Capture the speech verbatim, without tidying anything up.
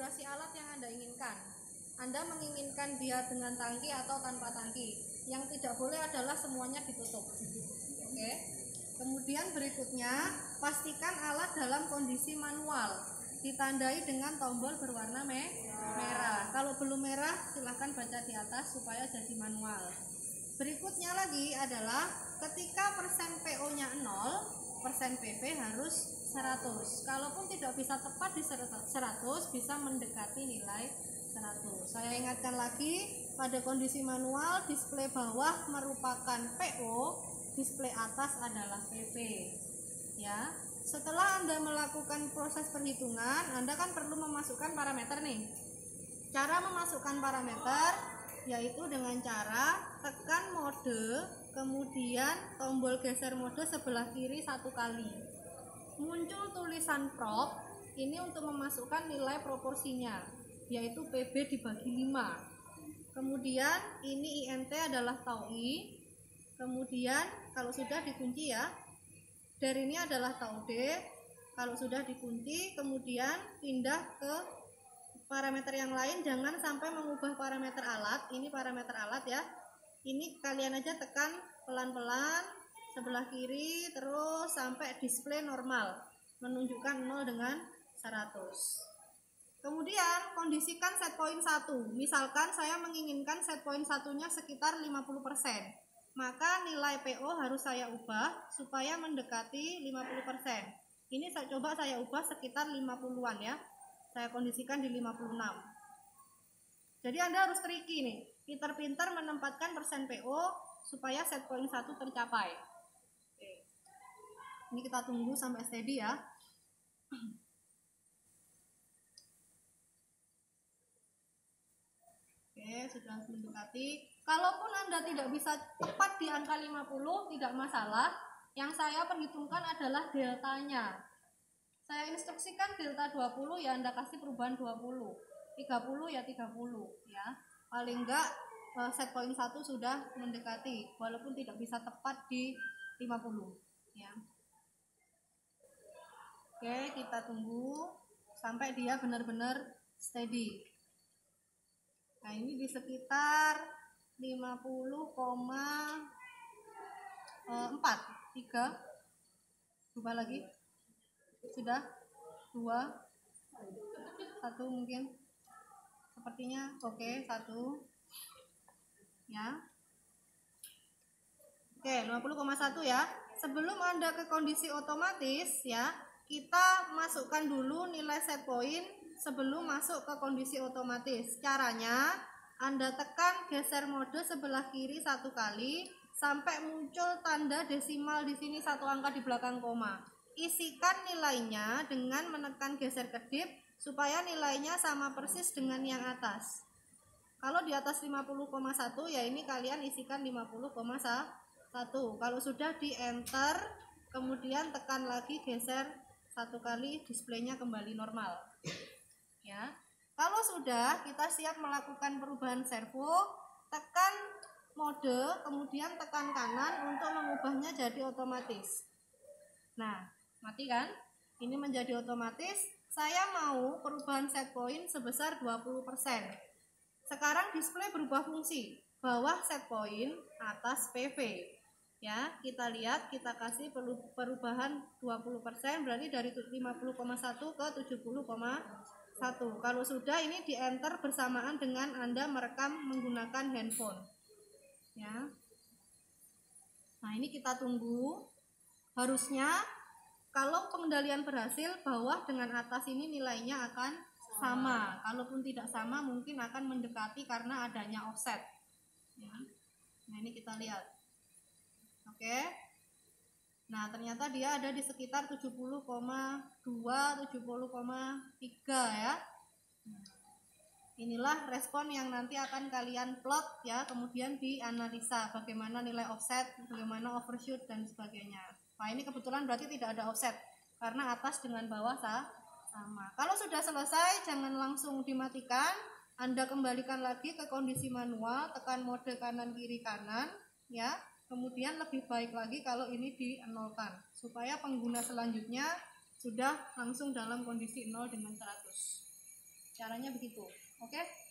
konfigurasi alat yang Anda inginkan. Anda menginginkan dia dengan tangki atau tanpa tangki. Yang tidak boleh adalah semuanya ditutup. Oke. Kemudian berikutnya, pastikan alat dalam kondisi manual, ditandai dengan tombol berwarna merah. Kalau belum merah, silahkan baca di atas supaya jadi manual. Berikutnya lagi adalah ketika persen P O-nya nol, persen P V harus seratus. Kalaupun tidak bisa tepat di seratus, bisa mendekati nilai seratus. Saya ingatkan lagi, pada kondisi manual, display bawah merupakan P O, display atas adalah P V. Ya, setelah Anda melakukan proses perhitungan, Anda kan perlu memasukkan parameter nih. Cara memasukkan parameter yaitu dengan cara tekan mode, kemudian tombol geser mode sebelah kiri satu kali. Muncul tulisan prop, ini untuk memasukkan nilai proporsinya, yaitu P B dibagi lima. Kemudian ini I N T adalah tau I. Kemudian kalau sudah dikunci ya, dari ini adalah tau D. Kalau sudah dikunci, kemudian pindah ke parameter yang lain, jangan sampai mengubah parameter alat. Ini parameter alat ya. Ini kalian aja tekan pelan-pelan sebelah kiri terus sampai display normal, menunjukkan nol dengan seratus. Kemudian kondisikan set point satu. Misalkan saya menginginkan set point satunya sekitar lima puluh persen. Maka nilai P O harus saya ubah supaya mendekati lima puluh persen. Ini saya coba saya ubah sekitar lima puluhan ya. Saya kondisikan di lima puluh enam. Jadi Anda harus tricky nih, pintar-pintar menempatkan persen P O supaya set point satu tercapai. Oke. Ini kita tunggu sampai steady ya. Oke, sudah mendekati. Kalaupun Anda tidak bisa tepat di angka lima puluh, tidak masalah. Yang saya perhitungkan adalah deltanya. Saya instruksikan delta dua puluh ya, Anda kasih perubahan dua puluh. tiga puluh ya tiga puluh ya. Paling enggak set point satu sudah mendekati walaupun tidak bisa tepat di lima puluh ya. Oke, kita tunggu sampai dia benar-benar steady. Nah, ini di sekitar lima puluh koma empat tiga. Coba lagi. Sudah dua satu mungkin sepertinya oke. Okay, satu ya. Oke, okay, lima puluh koma satu ya. Sebelum Anda ke kondisi otomatis ya, kita masukkan dulu nilai set point sebelum masuk ke kondisi otomatis. Caranya Anda tekan geser mode sebelah kiri satu kali sampai muncul tanda desimal di sini satu angka di belakang koma. Isikan nilainya dengan menekan geser kedip supaya nilainya sama persis dengan yang atas. Kalau di atas lima puluh koma satu ya ini kalian isikan lima puluh koma satu. Kalau sudah di enter, kemudian tekan lagi geser satu kali, displaynya kembali normal. Ya. Kalau sudah, kita siap melakukan perubahan servo, tekan mode, kemudian tekan kanan untuk mengubahnya jadi otomatis. Nah, mati kan? Ini menjadi otomatis. Saya mau perubahan set point sebesar dua puluh persen. Sekarang display berubah fungsi. Bawah set point, atas P V. Ya, kita lihat, kita kasih perubahan dua puluh persen, berarti dari lima puluh koma satu ke tujuh puluh koma satu. Kalau sudah, ini di enter bersamaan dengan Anda merekam menggunakan handphone. Ya. Nah, ini kita tunggu. Harusnya kalau pengendalian berhasil, bawah dengan atas ini nilainya akan sama. Kalaupun tidak sama, mungkin akan mendekati karena adanya offset. Ya. Nah, ini kita lihat. Oke. Nah, ternyata dia ada di sekitar tujuh puluh koma dua, tujuh puluh koma tiga ya. Inilah respon yang nanti akan kalian plot ya, kemudian dianalisa bagaimana nilai offset, bagaimana overshoot dan sebagainya. Nah, ini kebetulan berarti tidak ada offset karena atas dengan bawah sama. Kalau sudah selesai, jangan langsung dimatikan. Anda kembalikan lagi ke kondisi manual, tekan mode kanan kiri kanan ya. Kemudian lebih baik lagi kalau ini di-nolkan supaya pengguna selanjutnya sudah langsung dalam kondisi nol dengan seratus. Caranya begitu. Oke?